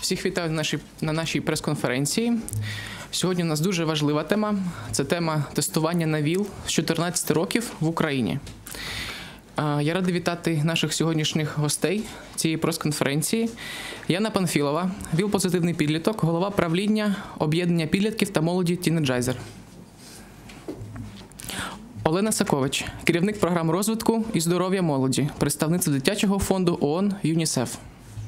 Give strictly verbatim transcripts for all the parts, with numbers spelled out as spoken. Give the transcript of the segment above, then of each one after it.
Всіх вітаю на нашій, на нашій прес-конференції. Сьогодні у нас дуже важлива тема. Це тема тестування на ВІЛ з чотирнадцяти років в Україні. Я радий вітати наших сьогоднішніх гостей цієї прес-конференції. Яна Панфілова, ВІЛ-позитивний підліток, голова правління об'єднання підлітків та молоді «Тінейджайзер». Олена Сакович, керівник програм розвитку і здоров'я молоді, представниця дитячого фонду ООН «ЮНІСЕФ».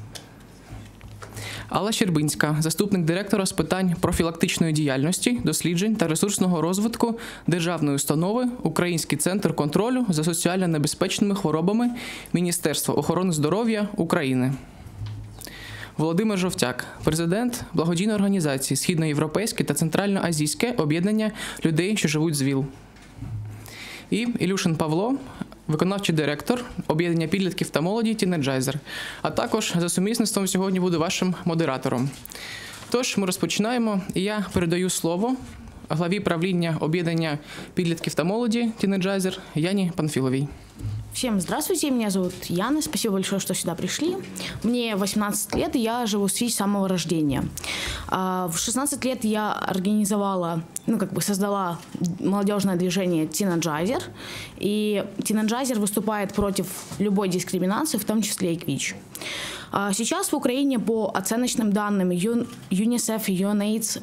Алла Щербинська, заступник директора з питань профілактичної діяльності, досліджень та ресурсного розвитку Державної установи «Український центр контролю за соціально небезпечними хворобами» Міністерства охорони здоров'я України. Володимир Жовтяк, президент благодійної організації «Східноєвропейське та Центральноазійське об'єднання людей, що живуть з ВІЛ». І Ілюшин Павло, виконавчий директор об'єднання підлітків та молоді «Тінейджайзер», а також за сумісництвом сьогодні буду вашим модератором. Тож, ми розпочинаємо, і я передаю слово главі правління об'єднання підлітків та молоді «Тінейджайзер» Яні Панфиловой. Всем здравствуйте, меня зовут Яна, спасибо большое, что сюда пришли. Мне восемнадцать лет, и я живу с ВИЧ с самого рождения. В шестнадцать лет я организовала, ну как бы создала молодежное движение «Тінейджайзер», и «Тінейджайзер» выступает против любой дискриминации, в том числе и к ВИЧ. Сейчас в Украине по оценочным данным ЮНИСЕФ и ЮНАИДС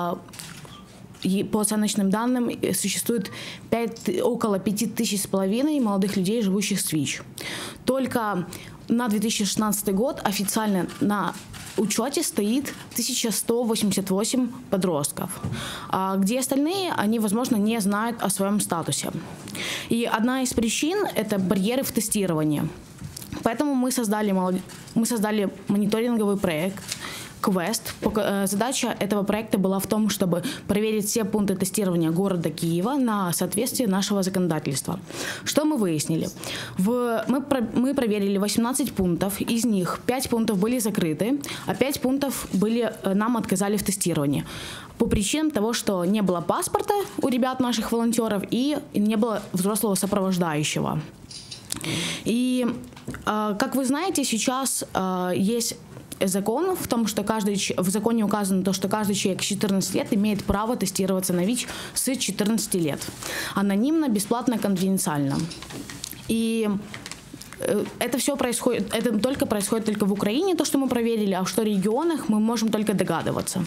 по оценочным данным существует пять, около пяти тысяч с половиной молодых людей, живущих с ВИЧ. Только на две тысячи шестнадцатый год официально на учете стоит тысяча сто восемьдесят восемь подростков, где остальные, они, возможно, не знают о своем статусе. И одна из причин – это барьеры в тестировании. Поэтому мы создали, мы создали мониторинговый проект «Квест». Задача этого проекта была в том, чтобы проверить все пункты тестирования города Киева на соответствие нашего законодательства. Что мы выяснили? В, мы, про, мы проверили восемнадцать пунктов, из них пять пунктов были закрыты, а пять пунктов были, нам отказали в тестировании. По причинам того, что не было паспорта у ребят наших волонтеров и не было взрослого сопровождающего. И, как вы знаете, сейчас есть закон в том, что каждый, в законе указано то, что каждый человек с четырнадцати лет имеет право тестироваться на ВИЧ с четырнадцати лет. Анонимно, бесплатно, конфиденциально. И это все происходит, это только происходит только в Украине, то, что мы проверили, а что в регионах мы можем только догадываться.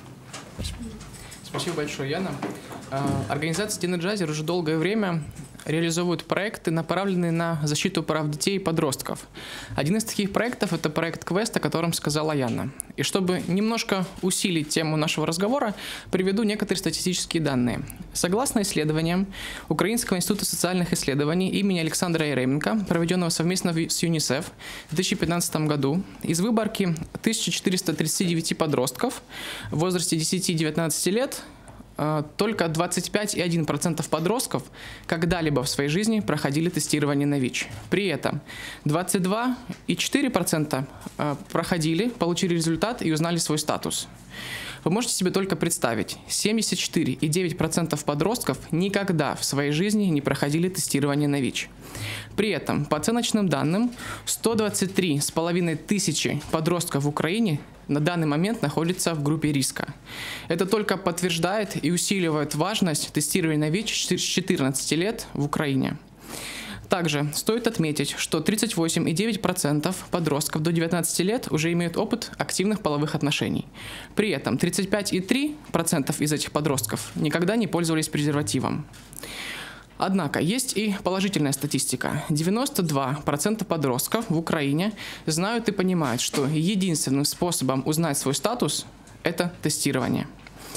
Спасибо большое, Яна. Организация «Тінейджайзер» уже долгое время реализовывают проекты, направленные на защиту прав детей и подростков. Один из таких проектов – это проект «Квест», о котором сказала Яна. И чтобы немножко усилить тему нашего разговора, приведу некоторые статистические данные. Согласно исследованиям Украинского института социальных исследований имени Александра Еременко, проведенного совместно с ЮНИСЕФ в две тысячи пятнадцатом году, из выборки тысяча четыреста тридцать девять подростков в возрасте десяти-девятнадцати лет только двадцать пять и одна десятая процента подростков когда-либо в своей жизни проходили тестирование на ВИЧ. При этом двадцать два и четыре десятых процента проходили, получили результат и узнали свой статус. Вы можете себе только представить, семьдесят четыре и девять десятых процента подростков никогда в своей жизни не проходили тестирование на ВИЧ. При этом, по оценочным данным, сто двадцать три с половиной тысячи подростков в Украине на данный момент находится в группе риска. Это только подтверждает и усиливает важность тестирования на ВИЧ с четырнадцати лет в Украине. Также стоит отметить, что тридцать восемь и девять десятых процента подростков до девятнадцати лет уже имеют опыт активных половых отношений. При этом тридцать пять и три десятых процента из этих подростков никогда не пользовались презервативом. Однако есть и положительная статистика. девяносто два процента подростков в Украине знают и понимают, что единственным способом узнать свой статус – это тестирование.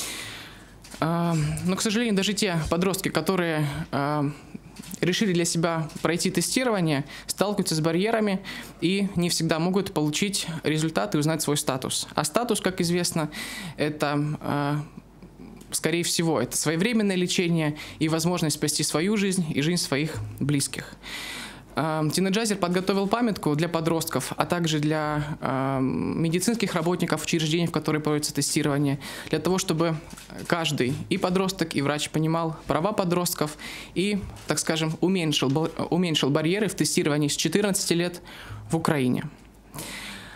Но, к сожалению, даже те подростки, которые решили для себя пройти тестирование, сталкиваются с барьерами и не всегда могут получить результаты и узнать свой статус. А статус, как известно, это, скорее всего, это своевременное лечение и возможность спасти свою жизнь и жизнь своих близких. Тінейджайзер подготовил памятку для подростков, а также для э, медицинских работников учреждений, в которые проводится тестирование, для того, чтобы каждый, и подросток, и врач понимал права подростков и, так скажем, уменьшил, уменьшил барьеры в тестировании с четырнадцати лет в Украине.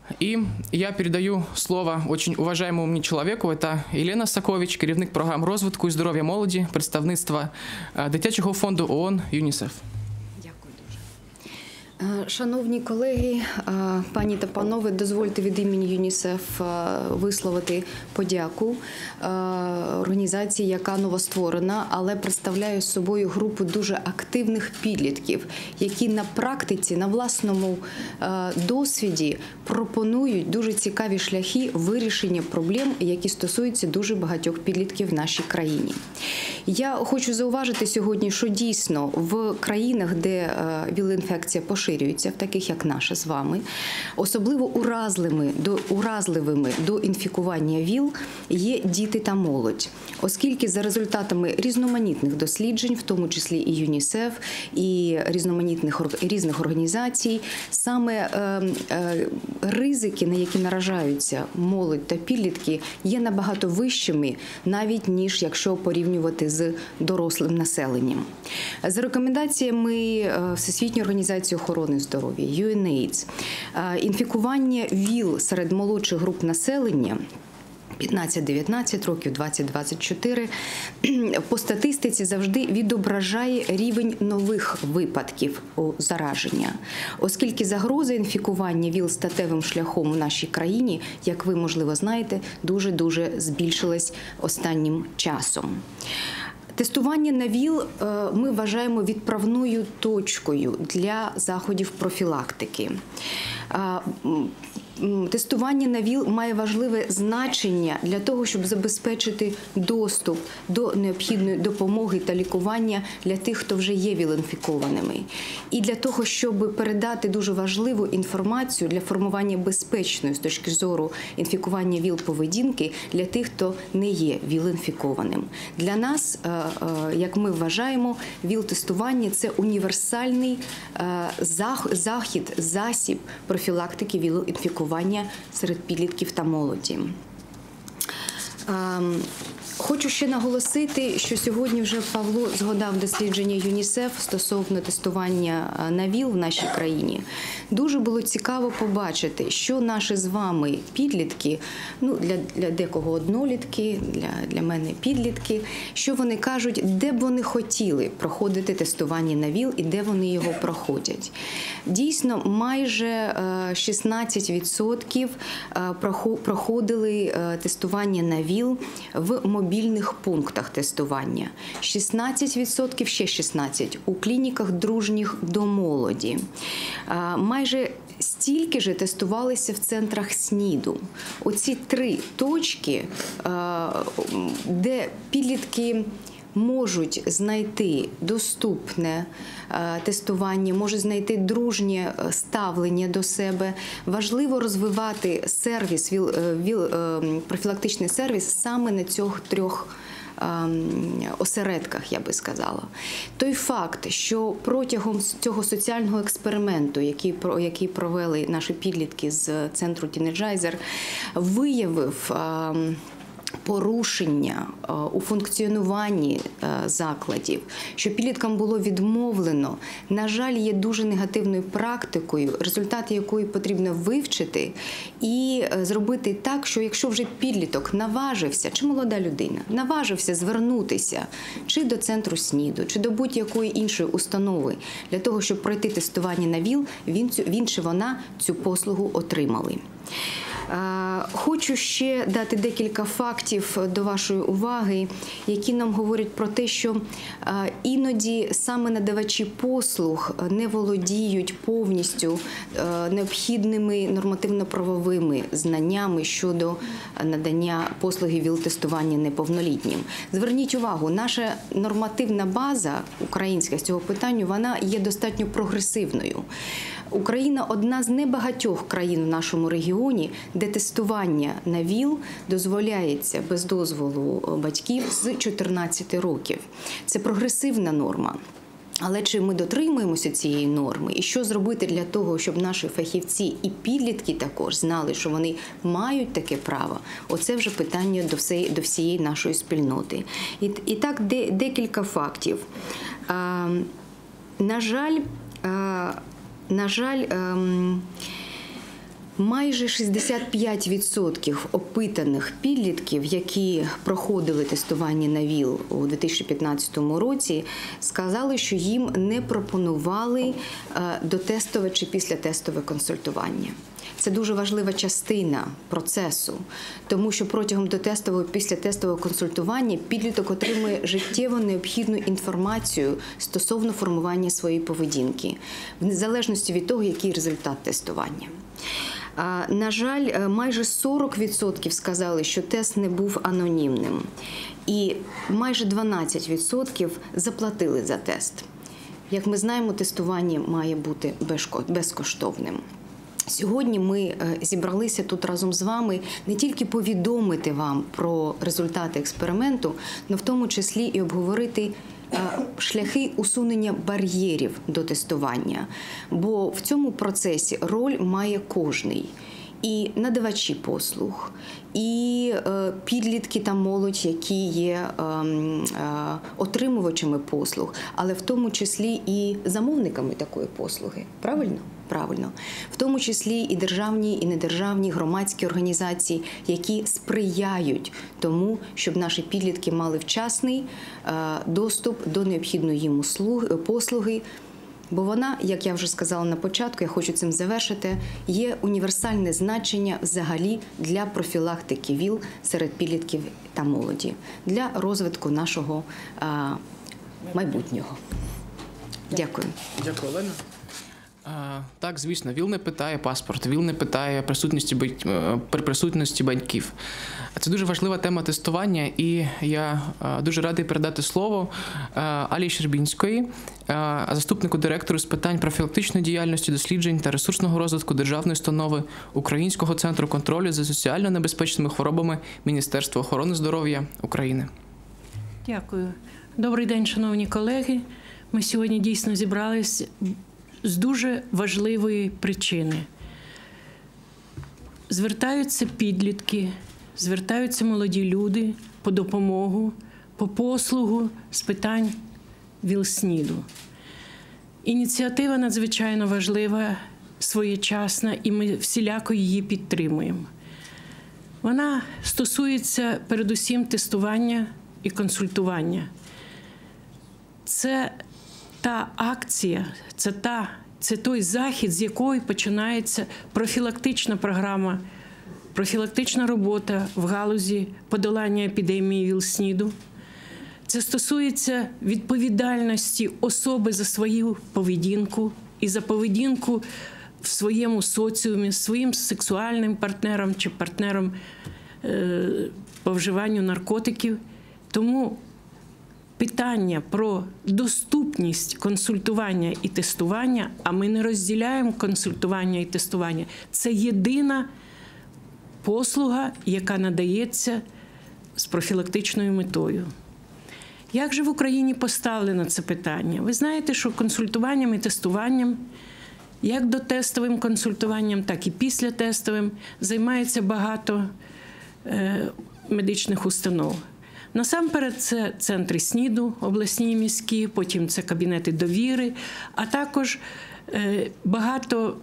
И я передаю слово очень уважаемому мне человеку. Это Елена Сакович, керівник програм розвитку і здоров'я молоді, представництва Дитячого фонду ООН ЮНІСЕФ. Дякую дуже. Шановні колеги, пані та панове, дозвольте від імені ЮНІСЕФ висловити подяку організації, яка новостворена, але представляє собою групу дуже активних підлітків, які на практиці, на власному досвіді пропонують дуже цікаві шляхи вирішення проблем, які стосуються дуже багатьох підлітків в нашій країні. Я хочу зауважити сьогодні, що дійсно в країнах, де ВІЛ-інфекція поширюється, в таких як наша з вами, особливо уразливими до, уразливими до інфікування ВІЛ є діти та молодь. Оскільки за результатами різноманітних досліджень, в тому числі і ЮНІСЕФ, і різноманітних різних організацій, саме е, е, ризики, на які наражаються молодь та підлітки, є набагато вищими, навіть ніж якщо порівнювати з дорослим населенням. За рекомендаціями Всесвітньої організації охорони здоров'я, ЮНЕЙДС, інфікування ВІЛ серед молодших груп населення п'ятнадцять-дев'ятнадцять років, двадцять-двадцять чотири, по статистиці завжди відображає рівень нових випадків зараження. Оскільки загроза інфікування ВІЛ статевим шляхом в нашій країні, як ви, можливо, знаєте, дуже-дуже збільшилась останнім часом. Тестування на ВІЛ ми вважаємо відправною точкою для заходів профілактики. Тестування на ВІЛ має важливе значення для того, щоб забезпечити доступ до необхідної допомоги та лікування для тих, хто вже є ВІЛ-інфікованими. І для того, щоб передати дуже важливу інформацію для формування безпечної з точки зору інфікування ВІЛ-поведінки для тих, хто не є ВІЛ-інфікованим. Для нас, як ми вважаємо, ВІЛ-тестування – це універсальний захід, засіб профілактики ВІЛ-інфікування серед підлітків та молоді. Хочу ще наголосити, що сьогодні вже Павло згадав дослідження ЮНІСЕФ стосовно тестування на ВІЛ в нашій країні. Дуже було цікаво побачити, що наші з вами підлітки, ну для, для декого однолітки, для, для мене підлітки, що вони кажуть, де б вони хотіли проходити тестування на ВІЛ і де вони його проходять. Дійсно, майже шістнадцять відсотків проходили тестування на ВІЛ в мобільних пунктах тестування. шістнадцять відсотків, ще шістнадцять у клініках дружніх до молоді. Майже стільки ж тестувалися в центрах СНІДу. Оці три точки, де підлітки можуть знайти доступне тестування, можуть знайти дружнє ставлення до себе. Важливо розвивати сервіс, ВІЛ, ВІЛ, профілактичний сервіс саме на цих трьох осередках, я би сказала. Той факт, що протягом цього соціального експерименту, який, який провели наші підлітки з центру Тінейджайзер, виявив порушення у функціонуванні закладів, що підліткам було відмовлено, на жаль, є дуже негативною практикою, результати якої потрібно вивчити і зробити так, що якщо вже підліток наважився, чи молода людина, наважився звернутися чи до центру СНІДу, чи до будь-якої іншої установи для того, щоб пройти тестування на ВІЛ, він, він чи вона цю послугу отримали. Хочу ще дати декілька фактів до вашої уваги, які нам говорять про те, що іноді саме надавачі послуг не володіють повністю необхідними нормативно-правовими знаннями щодо надання послуги ВІЛ-тестування неповнолітнім. Зверніть увагу, наша нормативна база українська з цього питання, вона є достатньо прогресивною. Україна – одна з небагатьох країн в нашому регіоні, де тестування на ВІЛ дозволяється без дозволу батьків з чотирнадцяти років. Це прогресивна норма. Але чи ми дотримуємося цієї норми? І що зробити для того, щоб наші фахівці і підлітки також знали, що вони мають таке право? Оце вже питання до всієї, до всієї нашої спільноти. І, і так, де, декілька фактів. А, на жаль, а, На жаль, Майже шістдесят п'ять відсотків опитаних підлітків, які проходили тестування на ВІЛ у дві тисячі п'ятнадцятому році, сказали, що їм не пропонували дотестове чи післятестове консультування. Це дуже важлива частина процесу, тому що протягом дотестового і післятестового консультування підліток отримує життєво необхідну інформацію стосовно формування своєї поведінки, в незалежності від того, який результат тестування. На жаль, майже сорок відсотків сказали, що тест не був анонімним, і майже дванадцять відсотків заплатили за тест. Як ми знаємо, тестування має бути безкоштовним. Сьогодні ми зібралися тут разом з вами не тільки повідомити вам про результати експерименту, але в тому числі і обговорити шляхи усунення бар'єрів до тестування. Бо в цьому процесі роль має кожний. І надавачі послуг, і е, підлітки та молодь, які є е, е, отримувачами послуг, але в тому числі і замовниками такої послуги. Правильно? Правильно. В тому числі і державні, і недержавні громадські організації, які сприяють тому, щоб наші підлітки мали вчасний е, доступ до необхідної їм услуги, послуги. Бо вона, як я вже сказала на початку, я хочу цим завершити, є універсальне значення взагалі для профілактики ВІЛ серед підлітків та молоді, для розвитку нашого а, майбутнього. Дякую. Дякую, Олена. А, так, звісно, ВІЛ не питає паспорт, ВІЛ не питає присутності, при присутності батьків. Це дуже важлива тема тестування, і я дуже радий передати слово Алі Щербінської, заступнику директору з питань профілактичної діяльності, досліджень та ресурсного розвитку Державної установи Українського центру контролю за соціально небезпечними хворобами Міністерства охорони здоров'я України. Дякую. Добрий день, шановні колеги. Ми сьогодні дійсно зібрались з дуже важливої причини. Звертаються підлітки, звертаються молоді люди по допомогу, по послугу з питань ВІЛ-СНІДу. Ініціатива надзвичайно важлива, своєчасна, і ми всіляко її підтримуємо. Вона стосується передусім тестування і консультування. Це та акція, це, та, це той захід, з якої починається профілактична програма, профілактична робота в галузі подолання епідемії ВІЛ-СНІДу. Це стосується відповідальності особи за свою поведінку і за поведінку в своєму соціумі, своїм сексуальним партнером чи партнером е, по вживанню наркотиків. Тому питання про доступність консультування і тестування, а ми не розділяємо консультування і тестування, це єдина послуга, яка надається з профілактичною метою. Як же в Україні поставлено це питання? Ви знаєте, що консультуванням і тестуванням, як дотестовим консультуванням, так і післятестовим, займається багато е, медичних установ. Насамперед це центри СНІДу, обласні і міські, потім це кабінети довіри, а також е, багато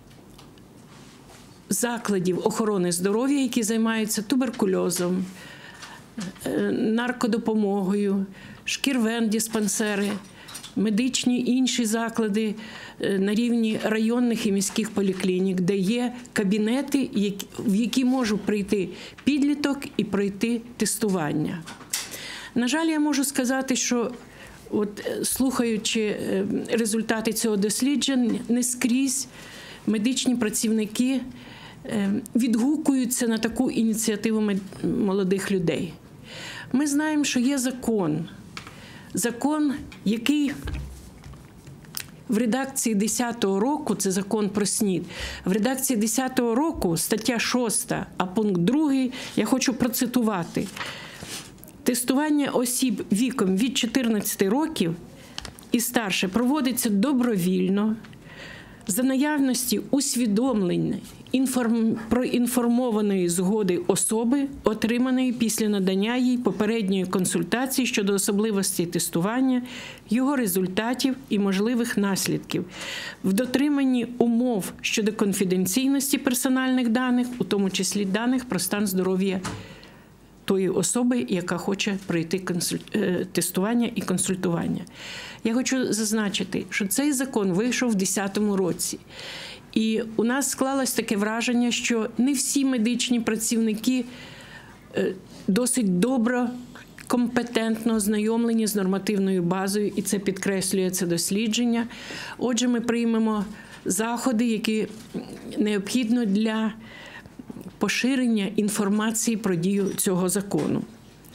закладів охорони здоров'я, які займаються туберкульозом, е, наркодопомогою, шкірвен-диспансери, медичні інші заклади е, на рівні районних і міських поліклінік, де є кабінети, в які може прийти підліток і пройти тестування. На жаль, я можу сказати, що от, слухаючи результати цього дослідження, не скрізь медичні працівники відгукуються на таку ініціативу молодих людей. Ми знаємо, що є закон. Закон, який в редакції десятого року, це закон про СНІД, в редакції десятого року, стаття шоста, а пункт другий, я хочу процитувати. Тестування осіб віком від чотирнадцяти років і старше проводиться добровільно, за наявності усвідомленої, інформ... проінформованої згоди особи, отриманої після надання їй попередньої консультації щодо особливостей тестування, його результатів і можливих наслідків, в дотриманні умов щодо конфіденційності персональних даних, у тому числі даних про стан здоров'я тої особи, яка хоче пройти консуль... тестування і консультування. Я хочу зазначити, що цей закон вийшов в дві тисячі десятому році. І у нас склалось таке враження, що не всі медичні працівники досить добре, компетентно ознайомлені з нормативною базою, і це підкреслює це дослідження. Отже, ми приймемо заходи, які необхідно для поширення інформації про дію цього закону.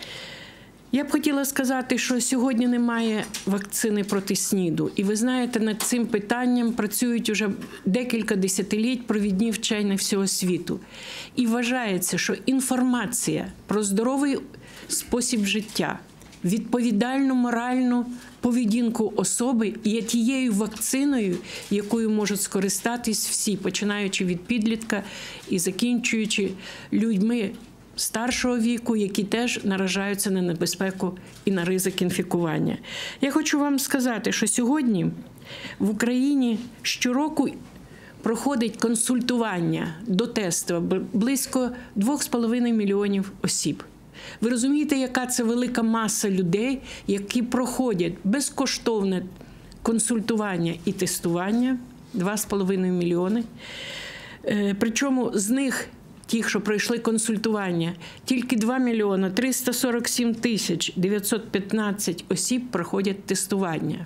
Я б хотіла сказати, що сьогодні немає вакцини проти СНІДу. І ви знаєте, над цим питанням працюють уже декілька десятиліть провідні вчені всього світу. І вважається, що інформація про здоровий спосіб життя, відповідальну моральну поведінку особи є тією вакциною, якою можуть скористатись всі, починаючи від підлітка і закінчуючи людьми старшого віку, які теж наражаються на небезпеку і на ризик інфікування. Я хочу вам сказати, що сьогодні в Україні щороку проходить консультування до тесту близько двох з половиною мільйонів осіб. Ви розумієте, яка це велика маса людей, які проходять безкоштовне консультування і тестування, два з половиною мільйони. Причому з них, тих, що пройшли консультування, тільки два мільйони триста сорок сім тисяч дев'ятсот п'ятнадцять осіб проходять тестування.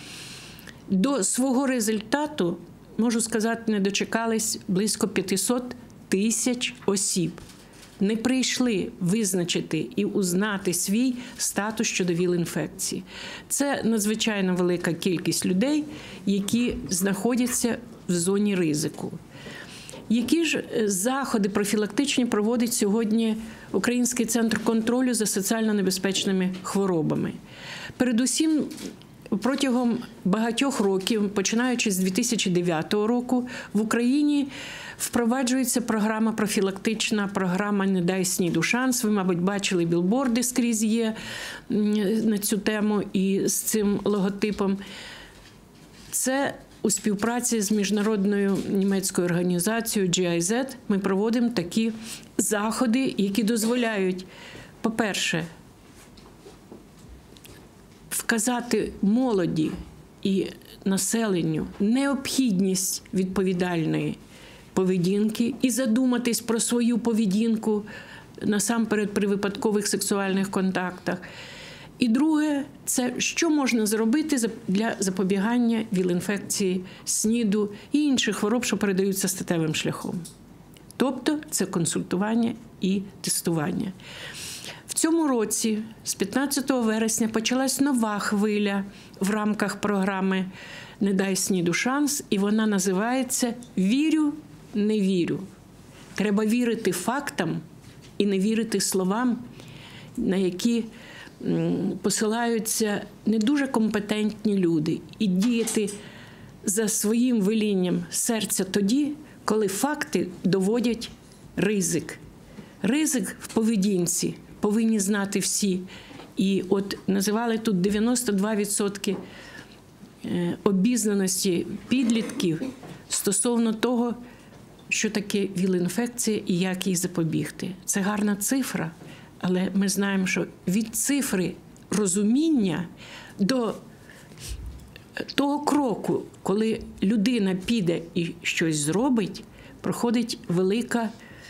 До свого результату, можу сказати, не дочекались близько п'ятсот тисяч осіб. Не прийшли визначити і узнати свій статус щодо ВІЛ-інфекції. Це надзвичайно велика кількість людей, які знаходяться в зоні ризику. Які ж заходи профілактичні проводить сьогодні Український центр контролю за соціально небезпечними хворобами? Передусім, протягом багатьох років, починаючи з дві тисячі дев'ятого року, в Україні впроваджується програма профілактична, програма «Не дай СНІДу шанс». Ви, мабуть, бачили, білборди скрізь є на цю тему і з цим логотипом. Це у співпраці з міжнародною німецькою організацією джі ай зет ми проводимо такі заходи, які дозволяють, по-перше, вказати молоді і населенню необхідність відповідальної поведінки і задуматись про свою поведінку насамперед при випадкових сексуальних контактах. І друге, це що можна зробити для запобігання ВІЛ-інфекції, СНІДу і інших хвороб, що передаються статевим шляхом. Тобто це консультування і тестування. В цьому році, з п'ятнадцятого вересня, почалась нова хвиля в рамках програми «Не дай СНІДу шанс», і вона називається «Вірю, не вірю». Треба вірити фактам і не вірити словам, на які посилаються не дуже компетентні люди, і діяти за своїм велінням серця тоді, коли факти доводять ризик. Ризик в поведінці повинні знати всі. І от називали тут дев'яносто два відсотки обізнаності підлітків стосовно того, що таке ВІЛ-інфекція і як їй запобігти. Це гарна цифра, але ми знаємо, що від цифри розуміння до того кроку, коли людина піде і щось зробить, проходить велика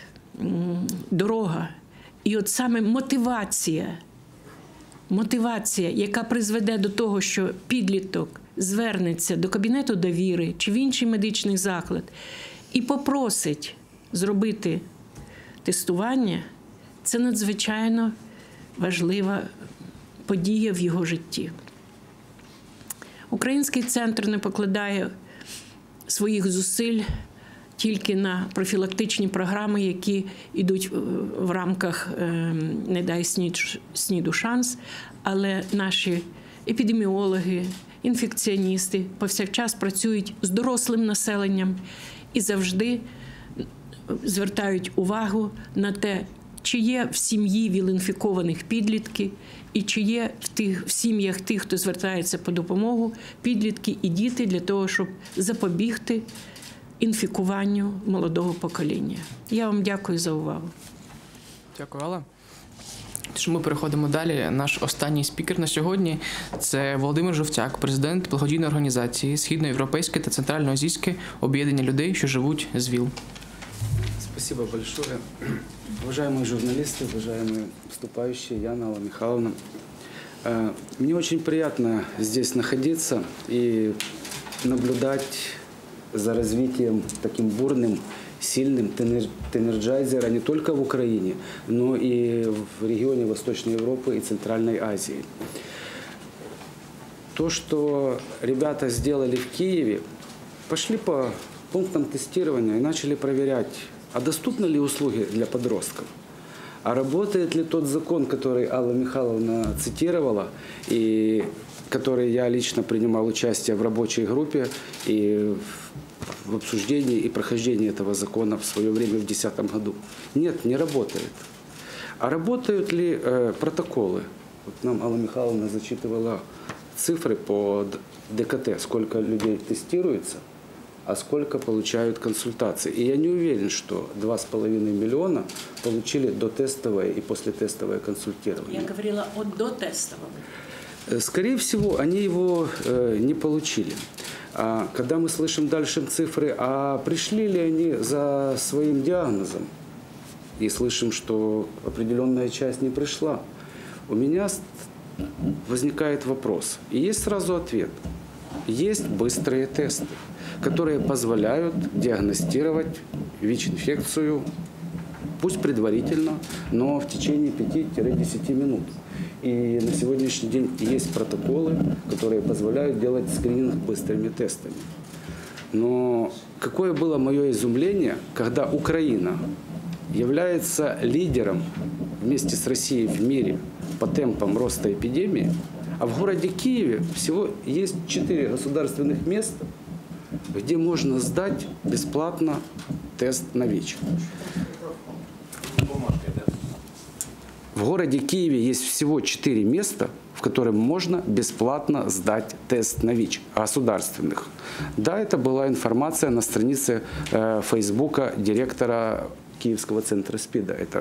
дорога. І от саме мотивація, мотивація, яка призведе до того, що підліток звернеться до кабінету довіри чи в інший медичний заклад і попросить зробити тестування, це надзвичайно важлива подія в його житті. Український центр не покладає своїх зусиль тільки на профілактичні програми, які йдуть в рамках «Не дай СНІДу шанс», але наші епідеміологи, інфекціоністи повсякчас працюють з дорослим населенням і завжди звертають увагу на те, чи є в сім'ї віл-інфікованих підлітки, і чи є в, тих, в сім'ях тих, хто звертається по допомогу, підлітки і діти для того, щоб запобігти інфікуванню молодого покоління. Я вам дякую за увагу. Дякую, Алла. Тож ми переходимо далі. Наш останній спікер на сьогодні – це Володимир Жовтяк, президент благодійної організації Східноєвропейське та Центральноазійське об'єднання людей, що живуть з ВІЛ. Спасибо большое. Уважаемые журналисты, уважаемые выступающие, Яна, Алла Михайловна. Мне очень приятно здесь находиться и наблюдать за развитием таким бурным, сильным тенерджайзера не только в Украине, но и в регионе Восточной Европы и Центральной Азии. То, что ребята сделали в Киеве, пошли по пунктам тестирования и начали проверять, а доступны ли услуги для подростков, а работает ли тот закон, который Алла Михайловна цитировала, и который я лично принимал участие в рабочей группе и в обсуждении и прохождении этого закона в свое время в две тысячи десятом году. Нет, не работает. А работают ли э, протоколы? Вот нам Алла Михайловна зачитывала цифры по ДКТ, сколько людей тестируется, а сколько получают консультации. И я не уверен, что два с половиной миллиона получили дотестовое и послетестовое консультирование. Я говорила о дотестовом. Скорее всего, они его э, не получили. А когда мы слышим дальше цифры, а пришли ли они за своим диагнозом, и слышим, что определенная часть не пришла, у меня возникает вопрос. И есть сразу ответ. Есть быстрые тесты, которые позволяют диагностировать ВИЧ-инфекцию, пусть предварительно, но в течение пяти-десяти минут. И на сегодняшний день есть протоколы, которые позволяют делать скрининг быстрыми тестами. Но какое было мое изумление, когда Украина является лидером вместе с Россией в мире по темпам роста эпидемии, а в городе Киеве всего есть четыре государственных места, где можно сдать бесплатно тест на ВИЧ. В городе Киеве есть всего четыре места, в котором можно бесплатно сдать тест на ВИЧ, государственных. Да, это была информация на странице э, Фейсбука директора Киевского центра СПИДа. Это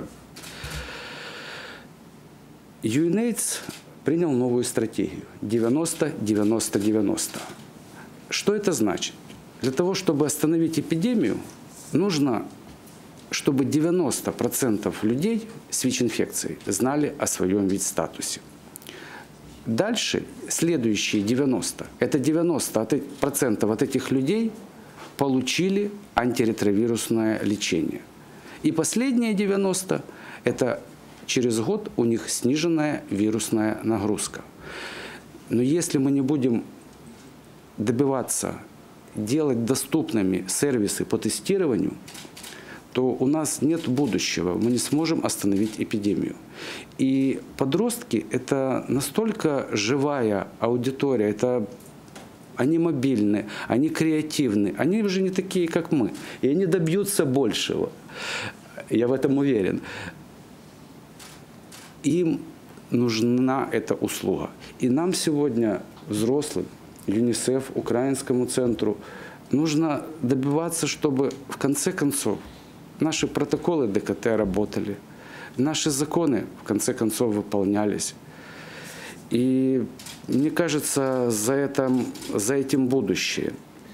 ЮНЕЙДС принял новую стратегию девяносто девяносто девяносто. Что это значит? Для того, чтобы остановить эпидемию, нужно, чтобы девяносто процентов людей с ВИЧ-инфекцией знали о своем ВИЧ-статусе. Дальше, следующие девяносто, это девяносто процентов от этих людей получили антиретровирусное лечение. И последние девяносто, это через год у них сниженная вирусная нагрузка. Но если мы не будем добиваться, делать доступными сервисы по тестированию, то у нас нет будущего, мы не сможем остановить эпидемию. И подростки – это настолько живая аудитория, это они мобильны, они креативны, они уже не такие, как мы, и они добьются большего. Я в этом уверен. Им нужна эта услуга. И нам сегодня, взрослым, ЮНИСЕФ, Украинскому центру, нужно добиваться, чтобы в конце концов наши протоколы ДКТ работали, наши законы в конце концов выполнялись. И мне кажется, за этим, за этим будущее.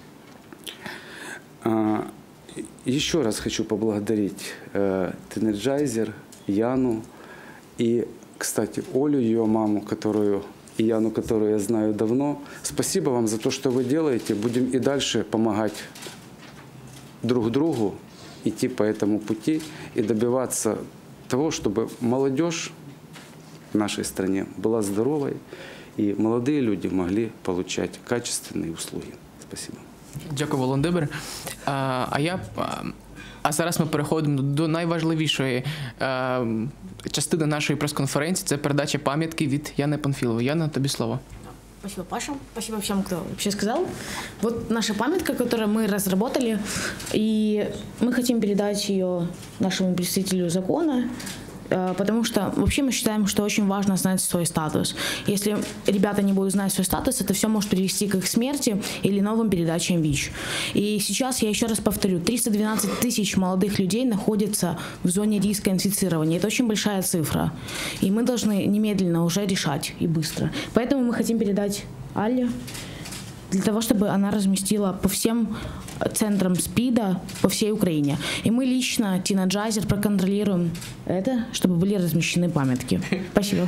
Еще раз хочу поблагодарить Тенерджайзер, Яну и, кстати, Олю, ее маму, которую, и Яну, которую я знаю давно. Спасибо вам за то, что вы делаете. Будем и дальше помогать друг другу, идти по этому пути и добиваться того, чтобы молодежь в нашей стране была здоровой, и молодые люди могли получать качественные услуги. Спасибо. Дякую, Володимир. А, а я а зараз ми переходимо до найважливішої а, частини нашої прес-конференції. Це передача пам'ятки від Яни Панфілової. Яна, тобі слово. Спасибо, Паша. Спасибо всем, кто вообще сказал. Вот наша памятка, которую мы разработали, и мы хотим передать ее нашему представителю закона, потому что вообще мы считаем, что очень важно знать свой статус. Если ребята не будут знать свой статус, это все может привести к их смерти или новым передачам ВИЧ. И сейчас я еще раз повторю, триста двенадцать тысяч молодых людей находятся в зоне риска инфицирования. Это очень большая цифра. И мы должны немедленно уже решать и быстро. Поэтому мы хотим передать Алле, для того, чтобы она разместила по всем центрам СПИДа по всей Украине. И мы лично, Тина Джайзер, проконтролируем это, чтобы были размещены памятки. Спасибо.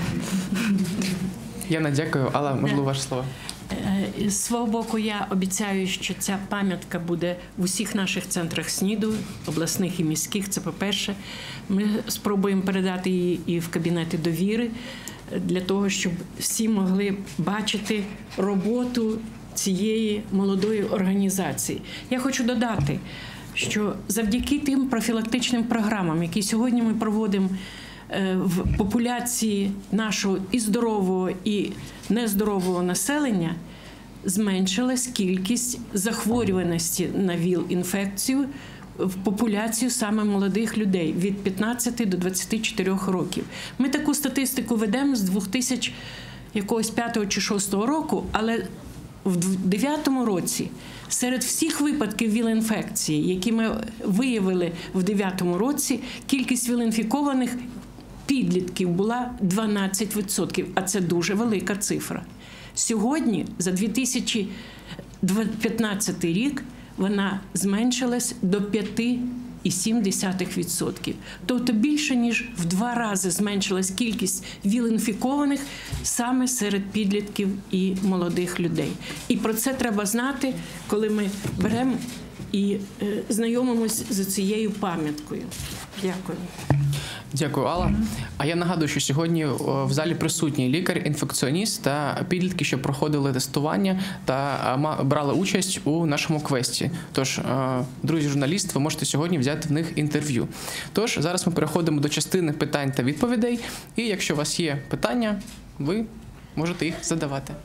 Яна, дякую. Алла, можливо, ваше слово. З свого боку, я обіцяю, що ця пам'ятка буде в усіх наших центрах СНІДу, обласних і міських, це по-перше. Ми спробуємо передати її і в кабінети довіри, для того, щоб всі могли бачити роботу цієї молодої організації. Я хочу додати, що завдяки тим профілактичним програмам, які сьогодні ми проводимо в популяції нашого і здорового, і нездорового населення, зменшилась кількість захворюваності на ВІЛ-інфекцію в популяцію саме молодих людей від п'ятнадцяти до двадцяти чотирьох років. Ми таку статистику ведемо з дві тисячі п'ятого чи шостого року, але в дев'ятому році серед всіх випадків ВІЛ-інфекції, які ми виявили в дев'ятому році, кількість ВІЛ-інфікованих підлітків була дванадцять відсотків, а це дуже велика цифра. Сьогодні, за дві тисячі п'ятнадцятий рік, вона зменшилась до п'ять цілих сім десятих відсотка. Тобто більше, ніж в два рази зменшилась кількість ВІЛ-інфікованих саме серед підлітків і молодих людей. І про це треба знати, коли ми беремо і е, знайомимось з цією пам'яткою. Дякую. Дякую, Алла. А я нагадую, що сьогодні в залі присутній лікар-інфекціоніст та підлітки, що проходили тестування та брали участь у нашому квесті. Тож, друзі журналісти, ви можете сьогодні взяти в них інтерв'ю. Тож, зараз ми переходимо до частини питань та відповідей. І якщо у вас є питання, ви можете їх задавати.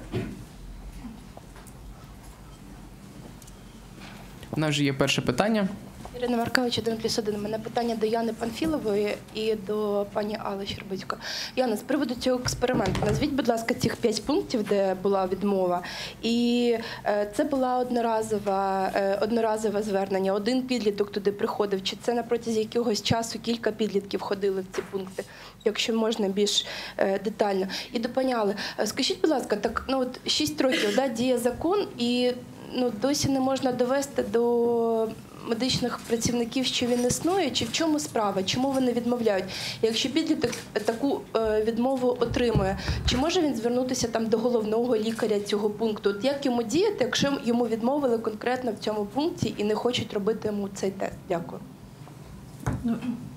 У нас вже є перше питання. Ірина Маркевич, один плюс один. У мене питання до Яни Панфілової і до пані Алли Щербицько. Яна, з приводу цього експерименту, назвіть, будь ласка, цих п'ять пунктів, де була відмова. І це була одноразова, одноразове звернення, один підліток туди приходив. Чи це на протязі якогось часу кілька підлітків ходили в ці пункти? Якщо можна більш детально. І до пані Алли, скажіть, будь ласка, так, ну от шість років, да, діє закон, і ну, досі не можна довести до медичних працівників, що він існує, чи в чому справа, чому вони відмовляють? Якщо підліток таку відмову отримує, чи може він звернутися там до головного лікаря цього пункту? От як йому діяти, якщо йому відмовили конкретно в цьому пункті і не хочуть робити йому цей тест? Дякую. Ну,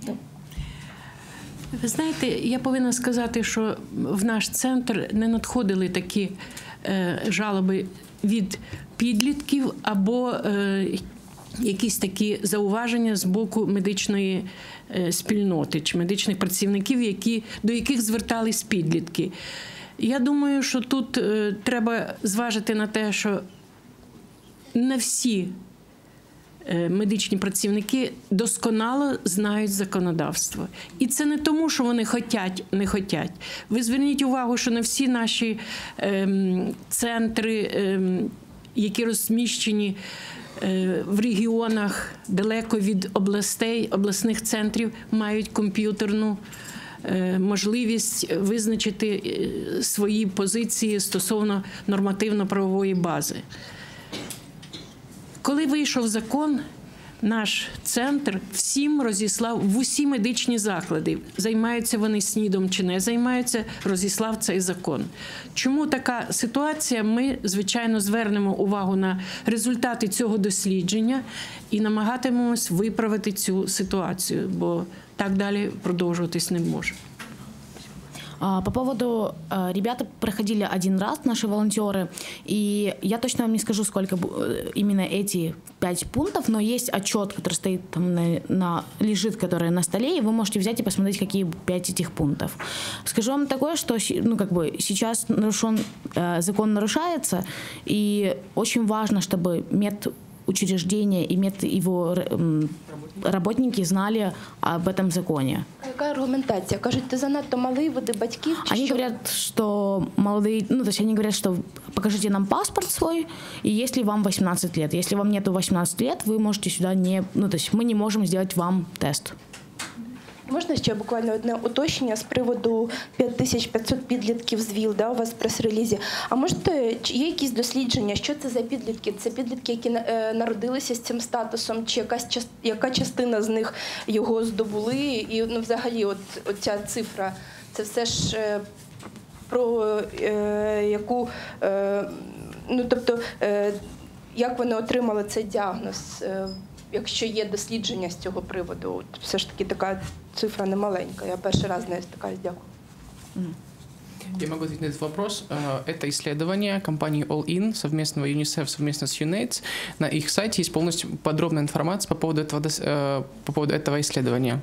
ви знаєте, я повинна сказати, що в наш центр не надходили такі е, жалоби від підлітків або е, якісь такі зауваження з боку медичної спільноти чи медичних працівників, які, до яких звертались підлітки. Я думаю, що тут треба зважити на те, що не всі медичні працівники досконало знають законодавство. І це не тому, що вони хочуть, не хочуть. Ви зверніть увагу, що не всі наші ем, центри, ем, які розміщені в регіонах, далеко від областей, обласних центрів, мають комп'ютерну можливість визначити свої позиції стосовно нормативно-правової бази. Коли вийшов закон, наш центр всім розіслав в усі медичні заклади. Займаються вони СНІДом чи не займаються, розіслав цей закон. Чому така ситуація? Ми, звичайно, звернемо увагу на результати цього дослідження і намагатимемось виправити цю ситуацію, бо так далі продовжуватись не може. По поводу, ребята проходили один раз, наши волонтеры, и я точно вам не скажу, сколько именно эти пять пунктов, но есть отчет, который стоит там на, на лежит, который на столе, и вы можете взять и посмотреть, какие пять этих пунктов. Скажу вам такое, что ну, как бы сейчас нарушен, закон нарушается, и очень важно, чтобы медучреждения и мед его работники знали об этом законе. Какая аргументация? Кажуть, ты занадто малый, воды батьків? Они что? говорят, что молодые, ну, то есть они говорят, что покажите нам паспорт свой, и если вам восемнадцать лет. Если вам нету восемнадцати лет, вы можете сюда не, ну, то есть мы не можем сделать вам тест. Можна ще буквально одне уточнення з приводу п'ять тисяч п'ятсот підлітків з ВІЛ, да, у вас в прес-релізі. А можете, чи є якісь дослідження, що це за підлітки? Це підлітки, які е, народилися з цим статусом, чи якась, яка частина з них його здобули? І ну, взагалі от, оця цифра, це все ж е, про е, яку, е, ну тобто, е, як вони отримали цей діагноз? Е, Якщо є дослідження з цього приводу, все ж таки така цифра не маленька. Я перший раз не стикаюсь. Дякую. Я могу ответить на этот вопрос. Это исследование компании All In, совместного ЮНИСЕФ, совместно с ЮНЕЙДС. На их сайте есть полностью подробная информация по поводу этого, по поводу этого исследования.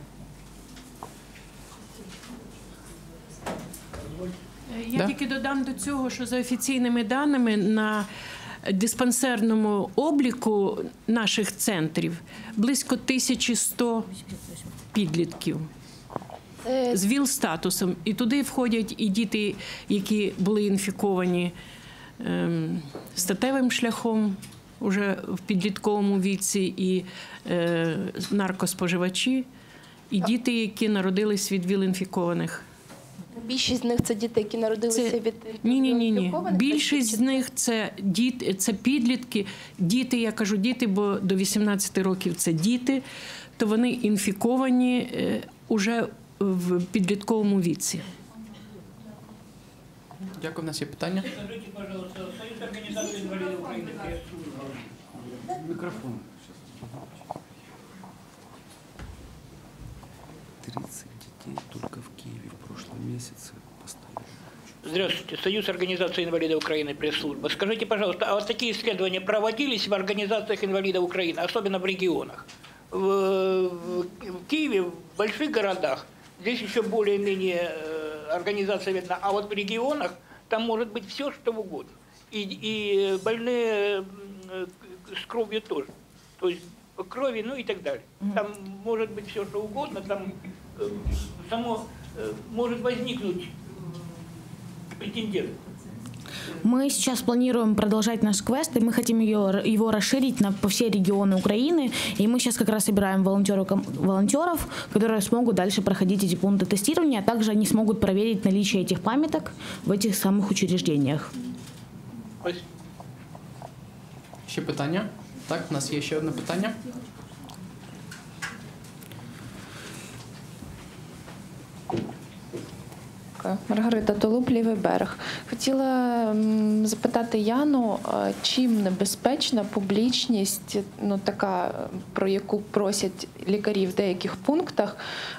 Я да? тільки додам до цього, що за офіційними даними на диспансерному обліку наших центрів близько тисяча сто підлітків з ВІЛ-статусом. І туди входять і діти, які були інфіковані ем, статевим шляхом уже в підлітковому віці, і е, наркоспоживачі, і діти, які народились від ВІЛ-інфікованих. Більшість з них це діти, які народилися це, від ні, ні, ні, ні. Більшість з них це діти, це підлітки, діти, я кажу діти, бо до вісімнадцяти років це діти, то вони інфіковані е, уже в підлітковому віці. Дякую, у нас є питання. Скажіть, пожалуйста, Союз організації інвалідів України. Микрофон. тридцать детей только в Киеве в прошлом месяце поставили. Здравствуйте, Союз организации инвалидов Украины, пресс-служба. Скажите, пожалуйста, а вот такие исследования проводились в организациях инвалидов Украины, особенно в регионах? В, в, в Киеве, в больших городах, здесь еще более-менее организация видна, а вот в регионах там может быть все, что угодно. И, и больные с кровью тоже. То есть крови, ну и так далее. Там может быть все, что угодно, там э, само э, может возникнуть претендент. Мы сейчас планируем продолжать наш квест, и мы хотим ее, его расширить на, по всей регионы Украины. И мы сейчас как раз собираем волонтеров, волонтеров, которые смогут дальше проходить эти пункты тестирования, а также они смогут проверить наличие этих памяток в этих самых учреждениях. Спасибо. Ще питання? Так, у нас є ще одне питання. Маргарита Толуб, Лівий берег. Хотіла запитати Яну, чим небезпечна публічність, ну така, про яку просять лікарі в деяких пунктах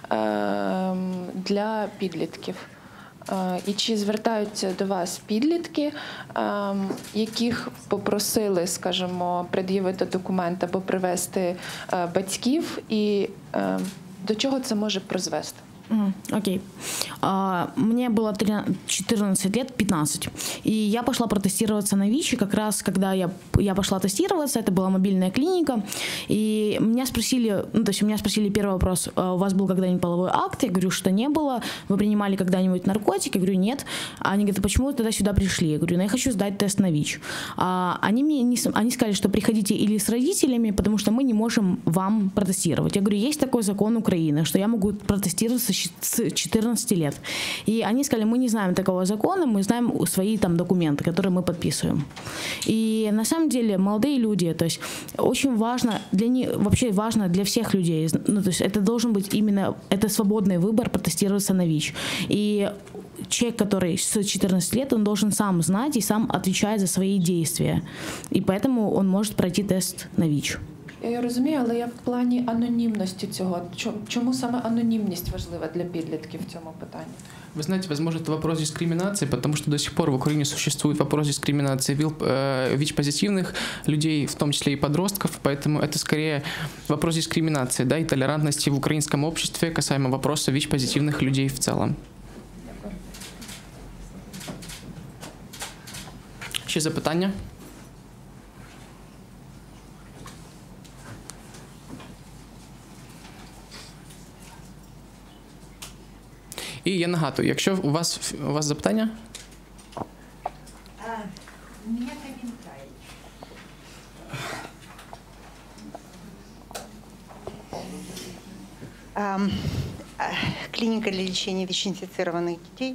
для підлітків? І чи звертаються до вас підлітки, яких попросили, скажімо, пред'явити документ або привезти батьків, і до чого це може призвести? Окей. Okay. Uh, мне было четырнадцать лет, пятнадцать. И я пошла протестироваться на ВИЧ. И как раз, когда я, я пошла тестироваться, это была мобильная клиника. И меня спросили, ну, то есть у меня спросили первый вопрос: у вас был когда-нибудь половой акт? Я говорю, что не было. Вы принимали когда-нибудь наркотики? Я говорю, нет. А они говорят, почему вы тогда сюда пришли? Я говорю, ну, я хочу сдать тест на ВИЧ. А они мне не, они сказали, что приходите или с родителями, потому что мы не можем вам протестировать. Я говорю, есть такой закон Украины, что я могу протестироваться с четырнадцати лет. И они сказали, мы не знаем такого закона, мы знаем свои там документы, которые мы подписываем. И на самом деле молодые люди, то есть очень важно, для них, вообще важно для всех людей, ну, то есть это должен быть именно, это свободный выбор протестироваться на ВИЧ. И человек, который с четырнадцати лет, он должен сам знать и сам отвечает за свои действия. И поэтому он может пройти тест на ВИЧ. Я розумію, але я в плані анонімності цього. Чому саме анонімність важлива для підлітків в цьому питанні? Вы знаете, возможно, это вопрос дискриминации, потому что до сих пор в Украине существует вопрос дискриминации ВИЧ-позитивных людей, в том числе и подростков, поэтому это скорее вопрос дискриминации, да, и толерантности в украинском обществе касаемо вопроса ВИЧ-позитивных людей в целом. Ще запитання? І я нагадую, якщо у вас, у вас запитання? У меня комментарий. Клиника для лечения ВИЧ-инфицированных детей,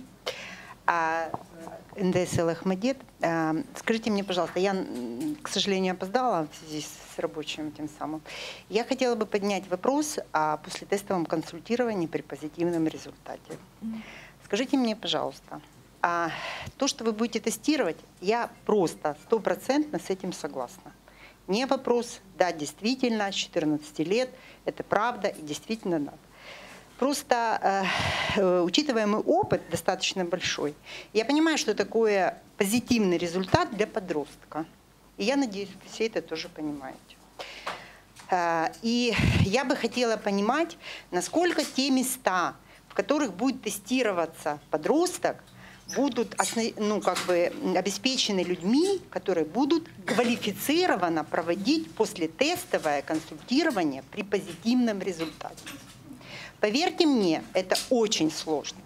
эн дэ эс эл «Ахмадит». Скажите мне, пожалуйста, я, к сожалению, опоздала в связи с рабочим тем самым. Я хотела бы поднять вопрос о послетестовом консультировании при позитивном результате. Скажите мне, пожалуйста, а то, что вы будете тестировать, я просто стопроцентно с этим согласна. Не вопрос, да, действительно, с четырнадцати лет, это правда и действительно надо. Просто, э, учитывая мой опыт достаточно большой, я понимаю, что такое позитивный результат для подростка. И я надеюсь, вы все это тоже понимаете. Э, и я бы хотела понимать, насколько те места, в которых будет тестироваться подросток, будут ну, как бы обеспечены людьми, которые будут квалифицированно проводить послетестовое консультирование при позитивном результате. Поверьте мне, это очень сложно.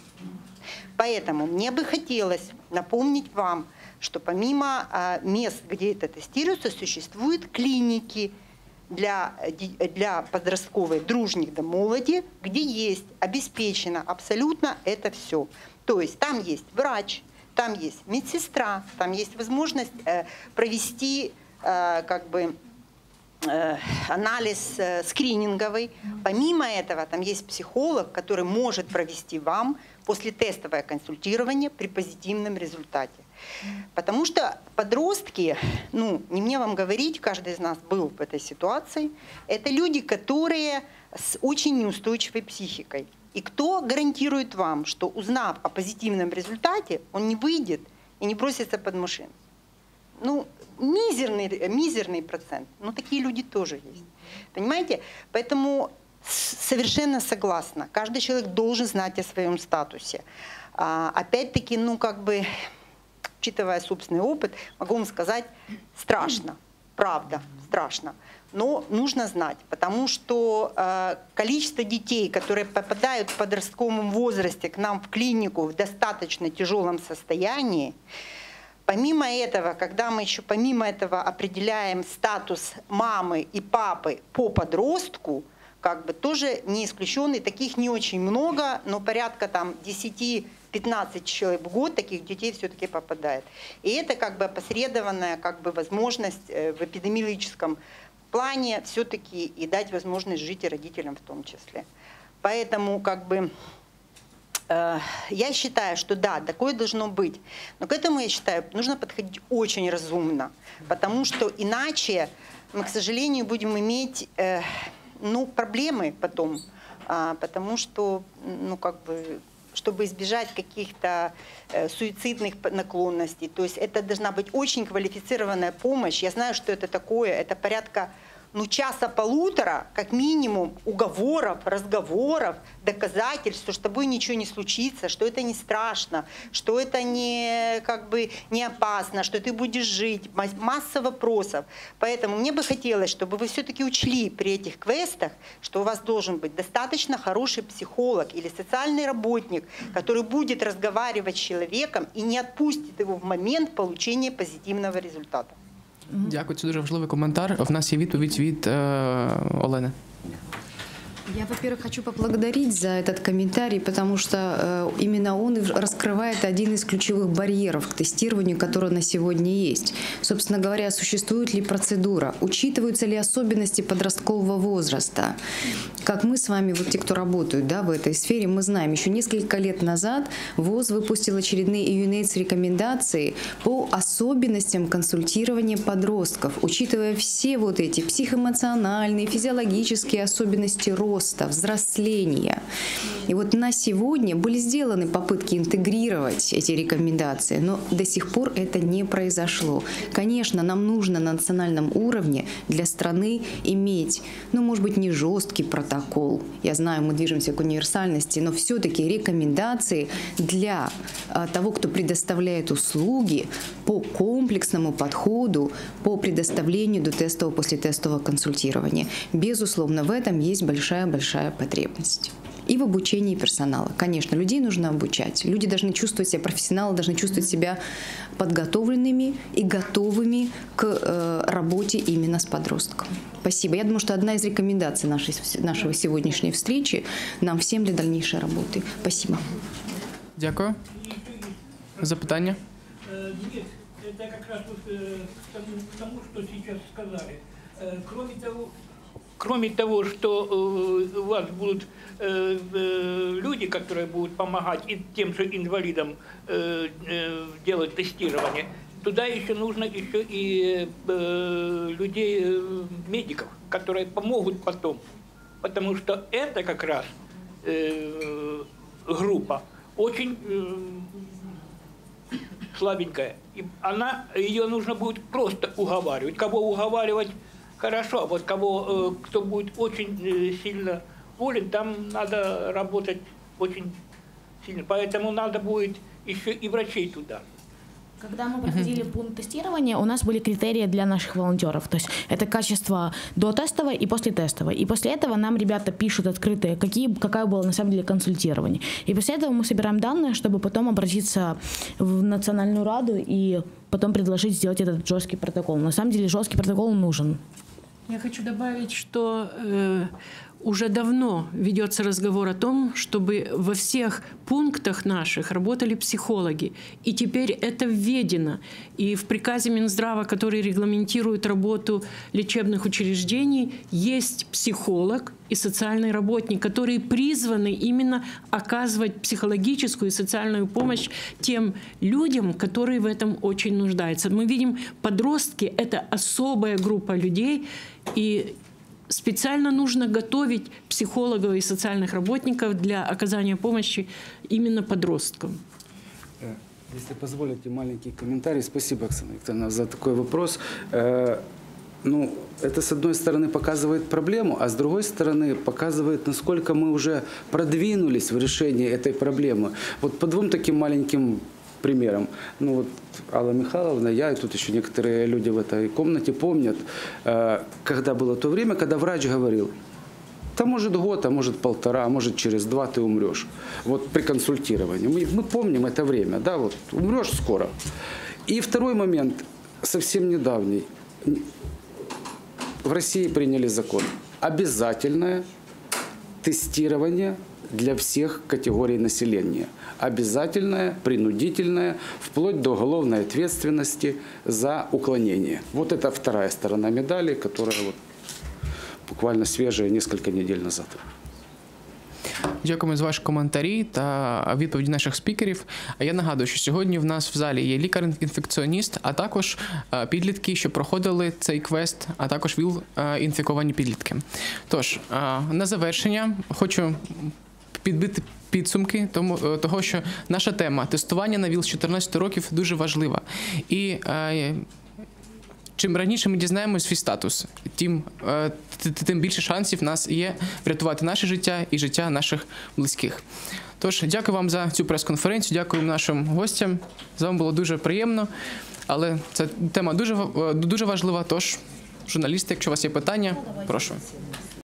Поэтому мне бы хотелось напомнить вам, что помимо а, мест, где это тестируется, существуют клиники для, для подростковой дружних до молоди, где есть обеспечено абсолютно это все. То есть там есть врач, там есть медсестра, там есть возможность э, провести э, как бы анализ скрининговый. Помимо этого, там есть психолог, который может провести вам послетестовое консультирование при позитивном результате. Потому что подростки, ну, не мне вам говорить, каждый из нас был в этой ситуации, это люди, которые с очень неустойчивой психикой. И кто гарантирует вам, что, узнав о позитивном результате, он не выйдет и не бросится под машину? Ну, мизерный, мизерный процент, но такие люди тоже есть. Понимаете? Поэтому совершенно согласна. Каждый человек должен знать о своем статусе. А, опять-таки, ну, как бы, учитывая собственный опыт, могу вам сказать, страшно. Правда, страшно. Но нужно знать, потому что э, количество детей, которые попадают в подростковом возрасте к нам в клинику в достаточно тяжелом состоянии, помимо этого, когда мы еще помимо этого определяем статус мамы и папы по подростку, как бы тоже не исключенный, таких не очень много, но порядка там десять-пятнадцать человек в год таких детей все-таки попадает. И это как бы опосредованная как бы возможность в эпидемиологическом плане все-таки и дать возможность жить и родителям в том числе. Поэтому как бы я считаю, что да, такое должно быть. Но к этому, я считаю, нужно подходить очень разумно. Потому что иначе мы, к сожалению, будем иметь э, ну, проблемы потом. А, потому что, ну, как бы, чтобы избежать каких-то э, суицидных наклонностей. То есть это должна быть очень квалифицированная помощь. Я знаю, что это такое. Это порядка ну, часа-полутора, как минимум, уговоров, разговоров, доказательств, что с тобой ничего не случится, что это не страшно, что это не, как бы, не опасно, что ты будешь жить. Масса вопросов. Поэтому мне бы хотелось, чтобы вы все-таки учли при этих квестах, что у вас должен быть достаточно хороший психолог или социальный работник, который будет разговаривать с человеком и не отпустит его в момент получения позитивного результата. Дякую, це дуже важливий коментар. В нас є відповідь від е, Олени. Я, во-первых, хочу поблагодарить за этот комментарий, потому что э, именно он раскрывает один из ключевых барьеров к тестированию, который на сегодня есть. Собственно говоря, существует ли процедура, учитываются ли особенности подросткового возраста. Как мы с вами, вот те, кто работают, да, в этой сфере, мы знаем, еще несколько лет назад ВОЗ выпустил очередные ЮНЕЙДС рекомендации по особенностям консультирования подростков, учитывая все вот эти психоэмоциональные, физиологические особенности роста, взросления. И вот на сегодня были сделаны попытки интегрировать эти рекомендации, но до сих пор это не произошло. Конечно, нам нужно на национальном уровне для страны иметь, ну, может быть, не жесткий протокол. Я знаю, мы движемся к универсальности, но все-таки рекомендации для того, кто предоставляет услуги по комплексному подходу, по предоставлению до тестового, послетестового консультирования. Безусловно, в этом есть большая-большая потребность. И в обучении персонала. Конечно, людей нужно обучать. Люди должны чувствовать себя, профессионалы должны чувствовать себя подготовленными и готовыми к э, работе именно с подростком. Спасибо. Я думаю, что одна из рекомендаций нашей, нашей сегодняшней встречи нам всем для дальнейшей работы. Спасибо. Дякую. Запитання? Нет, это как раз вот к тому, к тому, что сейчас сказали. Кроме того, Кроме того, что э, у вас будут э, э, люди, которые будут помогать и тем же инвалидам э, э, делать тестирование, туда еще нужно еще и э, людей, э, медиков, которые помогут потом. Потому что это как раз э, группа очень э, слабенькая. И она, ее нужно будет просто уговаривать. Кого уговаривать? Хорошо, а вот кого, кто будет очень сильно болен, там надо работать очень сильно. Поэтому надо будет еще и врачей туда. Когда мы проходили пункт тестирования, у нас были критерии для наших волонтеров. То есть это качество до тестовое и после тестовое. И после этого нам ребята пишут открытые, какие, какая была на самом деле консультирование. И после этого мы собираем данные, чтобы потом обратиться в Национальную раду и потом предложить сделать этот жесткий протокол. На самом деле жесткий протокол нужен. Я хочу добавить, что э, уже давно ведется разговор о том, чтобы во всех пунктах наших работали психологи. И теперь это введено. И в приказе Минздрава, который регламентирует работу лечебных учреждений, есть психолог и социальный работник, которые призваны именно оказывать психологическую и социальную помощь тем людям, которые в этом очень нуждаются. Мы видим, подростки – это особая группа людей, и специально нужно готовить психологов и социальных работников для оказания помощи именно подросткам. Если позволите, маленький комментарий. Спасибо, Оксана Викторовна, за такой вопрос. Ну, это, с одной стороны, показывает проблему, а с другой стороны, показывает, насколько мы уже продвинулись в решении этой проблемы. Вот по двум таким маленьким примерам. Ну, вот Алла Михайловна, я и тут еще некоторые люди в этой комнате помнят, когда было то время, когда врач говорил: да, может, год, а может, полтора, а может, через два ты умрешь. Вот при консультировании. Мы, мы помним это время, да, вот умрешь скоро. И второй момент, совсем недавний. В России приняли закон. Обязательное тестирование для всех категорий населения. Обязательное, принудительное, вплоть до уголовной ответственности за уклонение. Вот это вторая сторона медали, которая вот буквально свежая несколько недель назад. Дякуємо за ваші коментарі та відповіді наших спікерів. А я нагадую, що сьогодні в нас в залі є лікар-інфекціоніст, а також підлітки, що проходили цей квест, а також ВІЛ-інфіковані підлітки. Тож, на завершення хочу підбити підсумки тому, того, що наша тема тестування на ВІЛ з чотирнадцяти років дуже важлива. І чим раніше ми дізнаємось свій статус, тим, тим більше шансів в нас є врятувати наше життя і життя наших близьких. Тож, дякую вам за цю прес-конференцію, дякую нашим гостям. З вами було дуже приємно, але ця тема дуже, дуже важлива, тож, журналісти, якщо у вас є питання, прошу.